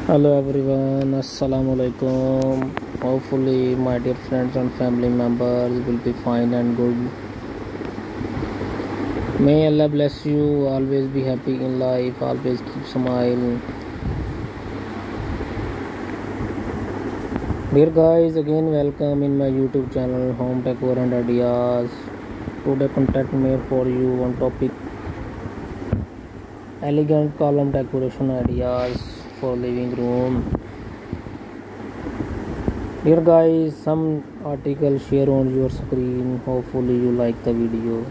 Hello everyone, Assalamu alaikum. Hopefully my dear friends and family members will be fine and good. May Allah bless you, always be happy in life, always keep smile. Dear guys, again welcome in my YouTube channel Home Decor and Ideas. Today content made for you on topic elegant column decoration ideas for living room. Dear guys, some article share on your screen. Hopefully you like the video.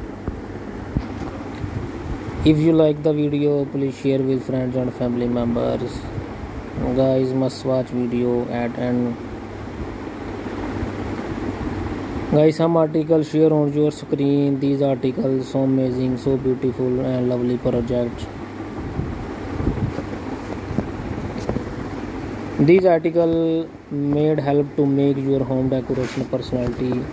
If you like the video, please share with friends and family members. Guys, must watch video at end. Guys, some articles share on your screen. These articles so amazing, so beautiful and lovely project. These articles made help to make your home decoration personality.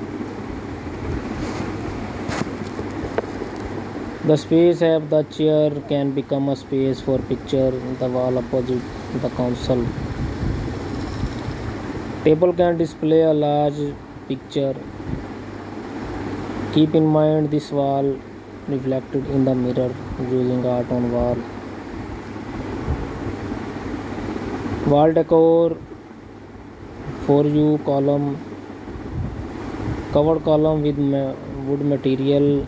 The space of the chair can become a space for picture. The wall opposite the console table can display a large picture. Keep in mind this wall reflected in the mirror using art on wall. Wall decor for you column, covered column with wood material.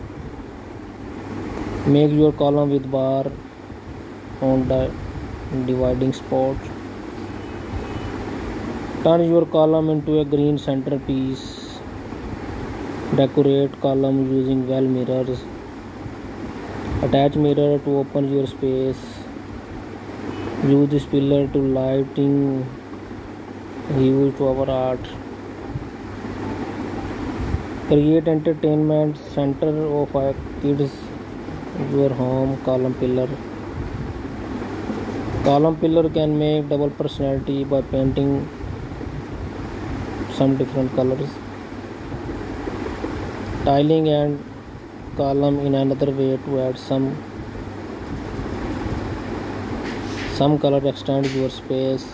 Make your column with bar on the dividing spot. Turn your column into a green centerpiece. Decorate column using well mirrors. Attach mirror to open your space. Use this pillar to lighting hues to our art. Create entertainment center of our kids. Your home column pillar. Column pillar can make double personality by painting some different colors. Tiling and column in another way to add some color extend your space.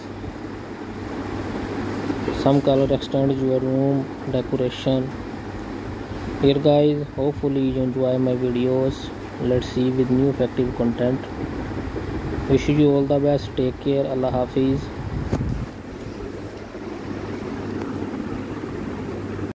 Some color extend your room decoration. Here guys, hopefully you enjoy my videos. Let's see with new effective content. Wish you all the best. Take care. Allah Hafiz.